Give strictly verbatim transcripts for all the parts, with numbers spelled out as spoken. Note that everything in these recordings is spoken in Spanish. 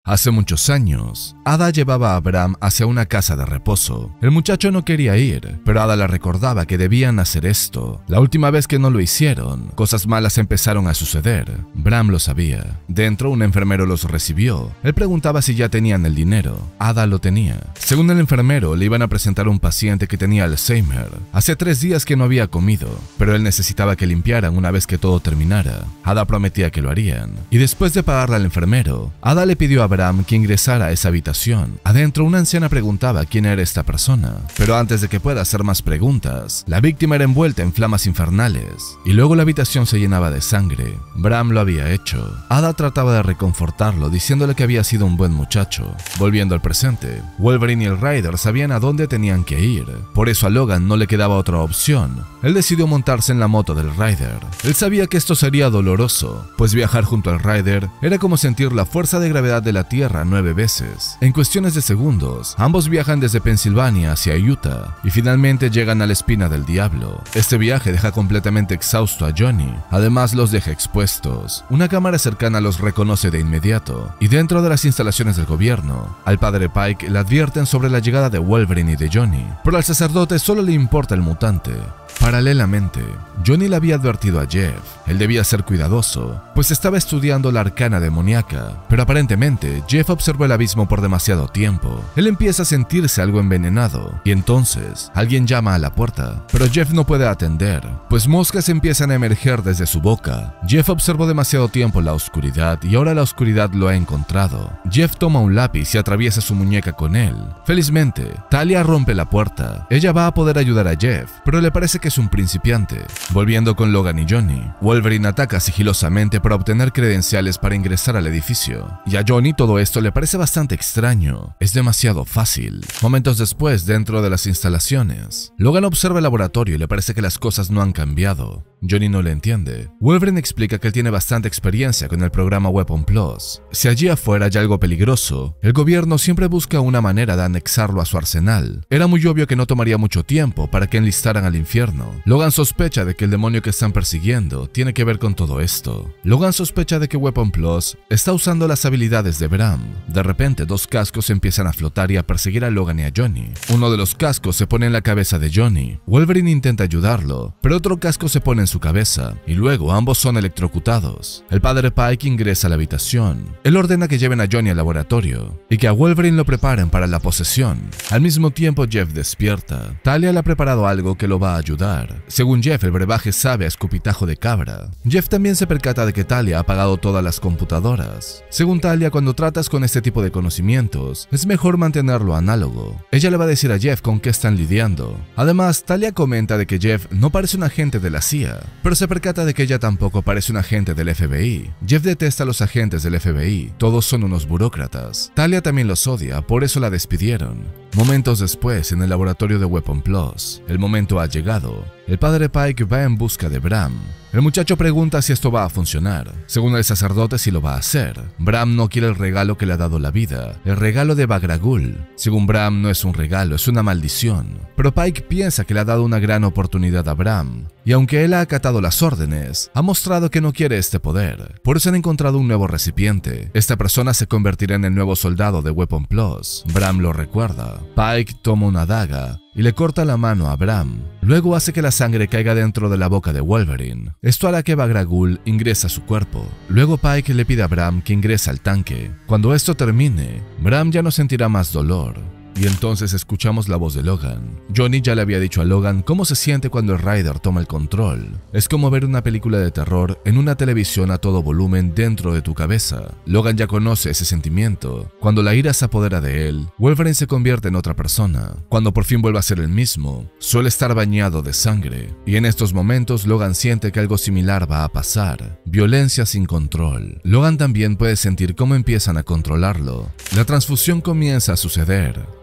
Hace muchos años, Ada llevaba a Bram hacia una casa de reposo. El muchacho no quería ir, pero Ada le recordaba que debían hacer esto. La última vez que no lo hicieron, cosas malas empezaron a suceder. Bram lo sabía. Dentro, un enfermero los recibió. Él preguntaba si ya tenían el dinero. Ada lo tenía. Según el enfermero, le iban a presentar un paciente que tenía Alzheimer. Hace tres días que no había comido, pero él necesitaba que limpiaran una vez que todo terminara. Ada prometía que lo harían. Y después de pagarle al enfermero, Ada le pidió a Bram que ingresara a esa habitación. Adentro, una anciana preguntaba quién era esta persona. Pero antes de que pueda hacer más preguntas, la víctima era envuelta en flamas infernales. Y luego la habitación se llenaba de sangre. Bram lo había hecho. Ada trataba de reconfortarlo, diciéndole que había sido un buen muchacho. Volviendo al presente, Wolverine y el Rider sabían a dónde tenían que ir. Por eso a Logan no le quedaba otra opción. Él decidió montarse en la moto del Rider. Él sabía que esto sería doloroso, pues viajar junto al Rider era como sentir la fuerza de gravedad de la Tierra nueve veces. En cuestiones de segundos, ambos viajan desde Pensilvania hacia Utah y finalmente llegan a la Espina del Diablo. Este viaje deja completamente exhausto a Johnny, además los deja expuestos. Una cámara cercana los reconoce de inmediato, y dentro de las instalaciones del gobierno, al padre Pike le advierten sobre la llegada de Wolverine y de Johnny, pero al sacerdote solo le importa el mutante. Paralelamente, Johnny le había advertido a Jeff. Él debía ser cuidadoso, pues estaba estudiando la arcana demoníaca, pero aparentemente Jeff observó el abismo por demasiado tiempo. Él empieza a sentirse algo envenenado, y entonces alguien llama a la puerta, pero Jeff no puede atender, pues moscas empiezan a emerger desde su boca. Jeff observó demasiado tiempo la oscuridad y ahora la oscuridad lo ha encontrado. Jeff toma un lápiz y atraviesa su muñeca con él. Felizmente, Talia rompe la puerta. Ella va a poder ayudar a Jeff, pero le parece que es un principiante. Volviendo con Logan y Johnny, Wolverine ataca sigilosamente para obtener credenciales para ingresar al edificio. Y a Johnny todo esto le parece bastante extraño. Es demasiado fácil. Momentos después, dentro de las instalaciones, Logan observa el laboratorio y le parece que las cosas no han cambiado. Johnny no le entiende. Wolverine explica que él tiene bastante experiencia con el programa Weapon Plus. Si allí afuera hay algo peligroso, el gobierno siempre busca una manera de anexarlo a su arsenal. Era muy obvio que no tomaría mucho tiempo para que enlistaran al infierno. Logan sospecha de que el demonio que están persiguiendo tiene que ver con todo esto. Logan sospecha de que Weapon Plus está usando las habilidades de Bram. De repente, dos cascos empiezan a flotar y a perseguir a Logan y a Johnny. Uno de los cascos se pone en la cabeza de Johnny. Wolverine intenta ayudarlo, pero otro casco se pone en su cabeza, y luego ambos son electrocutados. El padre Pike ingresa a la habitación. Él ordena que lleven a Johnny al laboratorio, y que a Wolverine lo preparen para la posesión. Al mismo tiempo, Jeff despierta. Talia le ha preparado algo que lo va a ayudar. Según Jeff, el brebaje sabe a escupitajo de cabra. Jeff también se percata de que Talia ha apagado todas las computadoras. Según Talia, cuando tratas con este tipo de conocimientos, es mejor mantenerlo análogo. Ella le va a decir a Jeff con qué están lidiando. Además, Talia comenta de que Jeff no parece un agente de la C I A, pero se percata de que ella tampoco parece un agente del F B I. Jeff detesta a los agentes del F B I, todos son unos burócratas. Talia también los odia, por eso la despidieron. Momentos después, en el laboratorio de Weapon Plus, el momento ha llegado. El padre Pike va en busca de Bram. El muchacho pregunta si esto va a funcionar. Según el sacerdote, sí lo va a hacer. Bram no quiere el regalo que le ha dado la vida, el regalo de Bagragul. Según Bram, no es un regalo, es una maldición. Pero Pike piensa que le ha dado una gran oportunidad a Bram, y aunque él ha acatado las órdenes, ha mostrado que no quiere este poder. Por eso han encontrado un nuevo recipiente. Esta persona se convertirá en el nuevo soldado de Weapon Plus. Bram lo recuerda. Pike toma una daga y le corta la mano a Bram. Luego hace que la sangre caiga dentro de la boca de Wolverine. Esto hará que Bagragul ingrese a su cuerpo. Luego Pike le pide a Bram que ingrese al tanque. Cuando esto termine, Bram ya no sentirá más dolor. Y entonces escuchamos la voz de Logan. Johnny ya le había dicho a Logan cómo se siente cuando el Rider toma el control. Es como ver una película de terror en una televisión a todo volumen dentro de tu cabeza. Logan ya conoce ese sentimiento. Cuando la ira se apodera de él, Wolverine se convierte en otra persona. Cuando por fin vuelve a ser el mismo, suele estar bañado de sangre. Y en estos momentos Logan siente que algo similar va a pasar. Violencia sin control. Logan también puede sentir cómo empiezan a controlarlo. La transfusión comienza a suceder.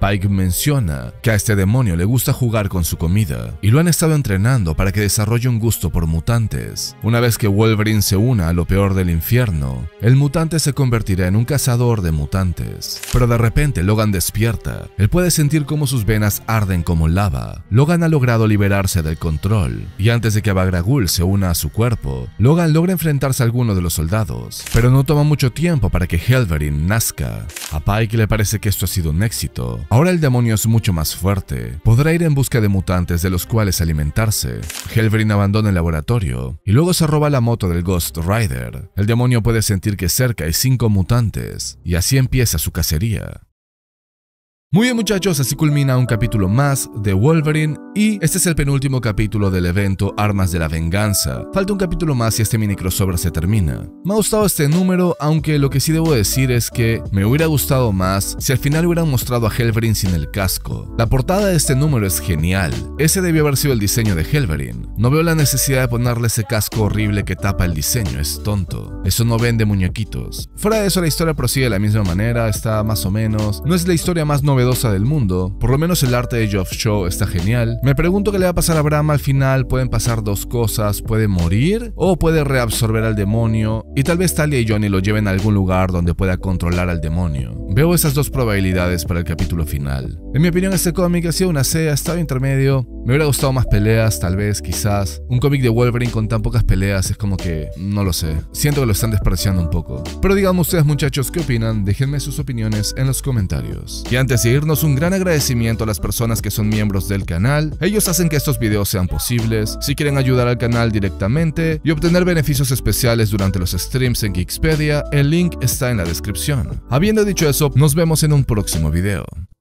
Pike menciona que a este demonio le gusta jugar con su comida y lo han estado entrenando para que desarrolle un gusto por mutantes. Una vez que Wolverine se una a lo peor del infierno, el mutante se convertirá en un cazador de mutantes. Pero de repente Logan despierta. Él puede sentir cómo sus venas arden como lava. Logan ha logrado liberarse del control y antes de que Bag-Ra Ghul se una a su cuerpo, Logan logra enfrentarse a alguno de los soldados, pero no toma mucho tiempo para que Helverin nazca. A Pike le parece que esto ha sido un éxito. Ahora el demonio es mucho más fuerte. Podrá ir en busca de mutantes de los cuales alimentarse. Helverin abandona el laboratorio y luego se roba la moto del Ghost Rider. El demonio puede sentir que cerca hay cinco mutantes y así empieza su cacería. Muy bien muchachos, así culmina un capítulo más de Wolverine y este es el penúltimo capítulo del evento Armas de la Venganza. Falta un capítulo más y este mini crossover se termina. Me ha gustado este número, aunque lo que sí debo decir es que me hubiera gustado más si al final hubieran mostrado a Helverin sin el casco. La portada de este número es genial, ese debió haber sido el diseño de Helverin. No veo la necesidad de ponerle ese casco horrible que tapa el diseño, es tonto. Eso no vende muñequitos. Fuera de eso la historia prosigue de la misma manera, está más o menos. No es la historia más novedosa novedosa del mundo, por lo menos el arte de Geoff Shaw está genial. Me pregunto qué le va a pasar a Bram al final. Pueden pasar dos cosas, puede morir o puede reabsorber al demonio y tal vez Talia y Johnny lo lleven a algún lugar donde pueda controlar al demonio. Veo esas dos probabilidades para el capítulo final. En mi opinión este cómic ha sido una C, ha estado intermedio. Me hubiera gustado más peleas, tal vez, quizás. Un cómic de Wolverine con tan pocas peleas es como que, no lo sé, siento que lo están desperdiciando un poco. Pero díganme ustedes muchachos qué opinan, déjenme sus opiniones en los comentarios. Y antes de irnos, un gran agradecimiento a las personas que son miembros del canal. Ellos hacen que estos videos sean posibles. Si quieren ayudar al canal directamente y obtener beneficios especiales durante los streams en Geekspedia, el link está en la descripción. Habiendo dicho eso, nos vemos en un próximo video.